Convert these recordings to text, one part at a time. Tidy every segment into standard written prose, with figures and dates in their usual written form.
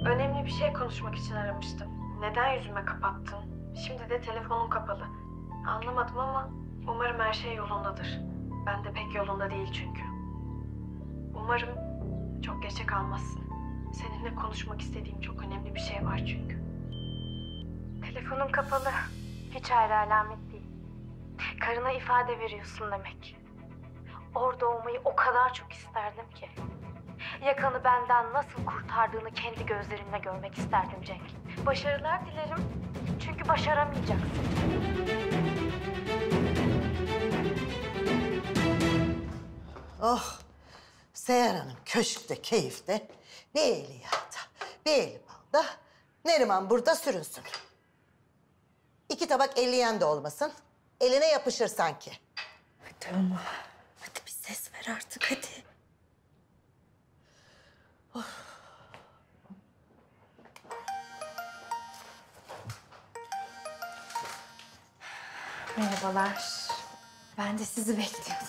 Önemli bir şey konuşmak için aramıştım. Neden yüzüme kapattın? Şimdi de telefonun kapalı. Anlamadım ama umarım her şey yolundadır. Ben de pek yolunda değil çünkü. Umarım çok geçe kalmazsın. Seninle konuşmak istediğim çok önemli bir şey var çünkü. Telefonun kapalı. Hiç hayra alamet değil. Karına ifade veriyorsun demek. Orada olmayı o kadar çok isterdim ki. Yakanı benden nasıl kurtardığını kendi gözlerimle görmek isterdim Cenk. Başarılar dilerim. Çünkü başaramayacaksın. Oh, Seher Hanım köşkte, keyifte. Bir eli yağda, bir eli balda. Neriman burada sürünsün. 2 tabak elleyen de olmasın. Eline yapışır sanki. Hadi ama. Hadi bir ses ver artık hadi. Merhabalar. Ben de sizi bekliyordum.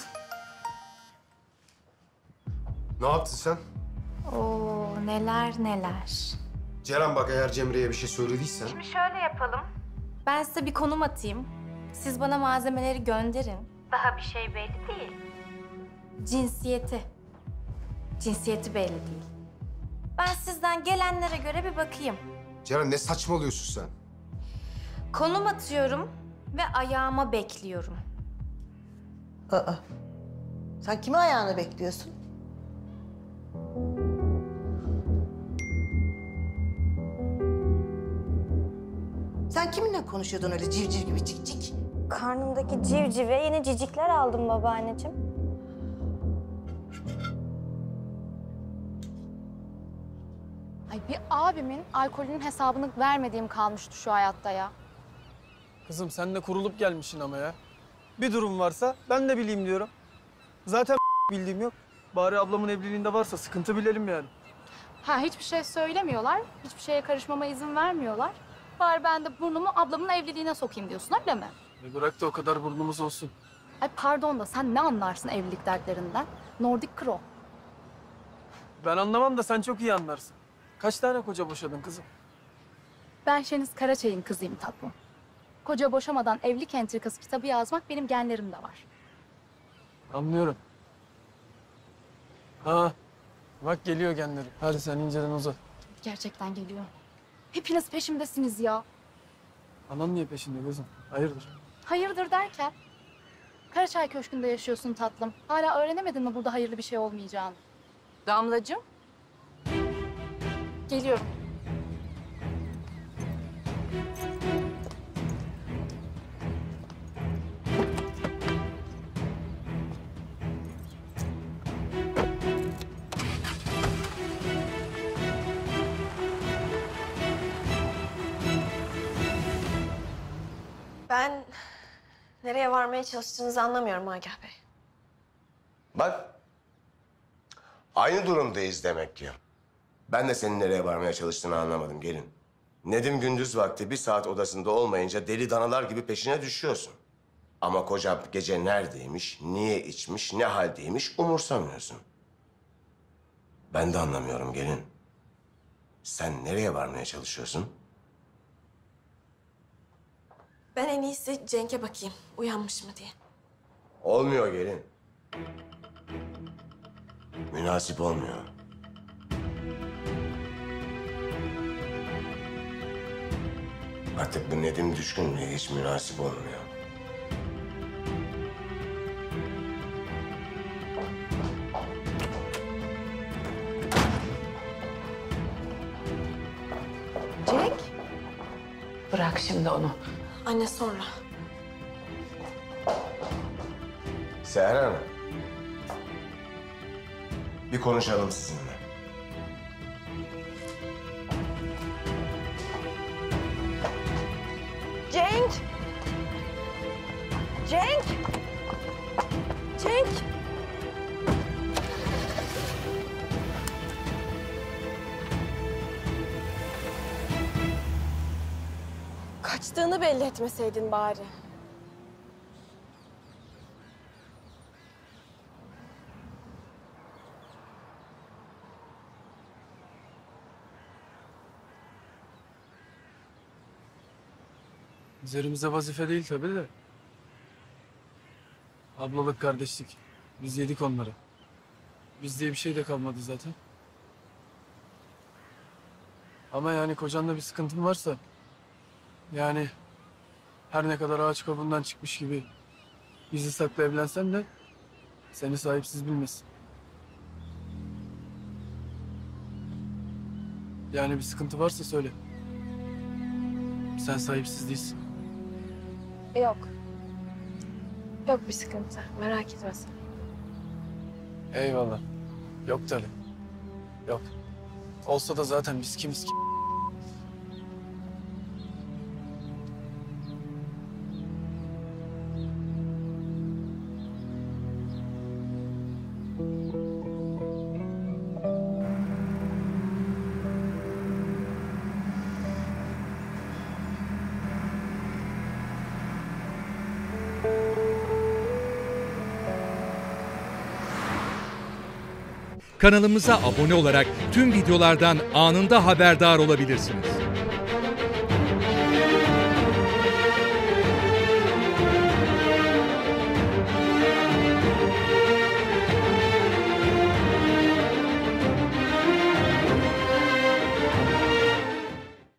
Ne yaptın sen? Oo, neler neler. Ceren bak eğer Cemre'ye bir şey söylediysen... Şimdi şöyle yapalım. Ben size bir konum atayım. Siz bana malzemeleri gönderin. Daha bir şey belli değil. Cinsiyeti. Cinsiyeti belli değil. Ben sizden gelenlere göre bir bakayım. Ceren ne saçmalıyorsun sen? Konum atıyorum ve ayağıma bekliyorum. Aa, sen kimi ayağını bekliyorsun? Sen kiminle konuşuyordun öyle civciv gibi cik cik? Karnımdaki civcive yeni cicikler aldım babaanneciğim. Ay bir abimin alkolünün hesabını vermediğim kalmıştı şu hayatta ya. Kızım sen de kurulup gelmişsin ama ya. Bir durum varsa ben de bileyim diyorum. Zaten bildiğim yok. Bari ablamın evliliğinde varsa sıkıntı bilelim yani. Ha hiçbir şey söylemiyorlar, hiçbir şeye karışmama izin vermiyorlar. Bari ben de burnumu ablamın evliliğine sokayım diyorsun öyle mi? Bırak da o kadar burnumuz olsun. Ay pardon da sen ne anlarsın evlilik dertlerinden? Nordic Kro. Ben anlamam da sen çok iyi anlarsın. Kaç tane koca boşadın kızım? Ben Şeniz Karaçay'ın kızıyım tatlım. Koca boşamadan evlilik entrikası kitabı yazmak benim genlerimde var. Anlıyorum. Ha, bak geliyor genleri. Hadi sen inceden uzat. Gerçekten geliyor. Hepiniz peşimdesiniz ya. Anan niye peşinde kızım? Hayırdır? Hayırdır derken? Karaçay Köşkü'nde yaşıyorsun tatlım. Hala öğrenemedin mi burada hayırlı bir şey olmayacağını? Damlacığım. Geliyorum. Ben nereye varmaya çalıştığınızı anlamıyorum Agah Bey. Bak, aynı durumdayız demek ki. Ben de senin nereye varmaya çalıştığını anlamadım gelin. Nedim gündüz vakti 1 saat odasında olmayınca deli danalar gibi peşine düşüyorsun. Ama koca gece neredeymiş, niye içmiş, ne haldeymiş umursamıyorsun. Ben de anlamıyorum gelin. Sen nereye varmaya çalışıyorsun? Ben en iyisi Cenk'e bakayım. Uyanmış mı diye. Olmuyor gelin. Münasip olmuyor. Artık bu Nedim düşkünlüğü hiç münasip olmuyor. Cenk? Bırak şimdi onu. Anne sonra. Seher Hanım. Bir konuşalım sizinle. Cenk! Cenk! Cenk! Kaçtığını belli etmeseydin bari. Üzerimize vazife değil tabii de. Ablalık, kardeşlik. Biz yedik onları. Biz diye bir şey de kalmadı zaten. Ama yani kocanla bir sıkıntın varsa... Yani her ne kadar ağaç kabuğundan çıkmış gibi bizi sakla evlensen de seni sahipsiz bilmesin. Yani bir sıkıntı varsa söyle. Sen sahipsiz değilsin. Yok. Yok bir sıkıntı. Merak etme sen. Eyvallah. Yok tabii. Yok. Olsa da zaten biz kimiz ki? Kanalımıza abone olarak tüm videolardan anında haberdar olabilirsiniz.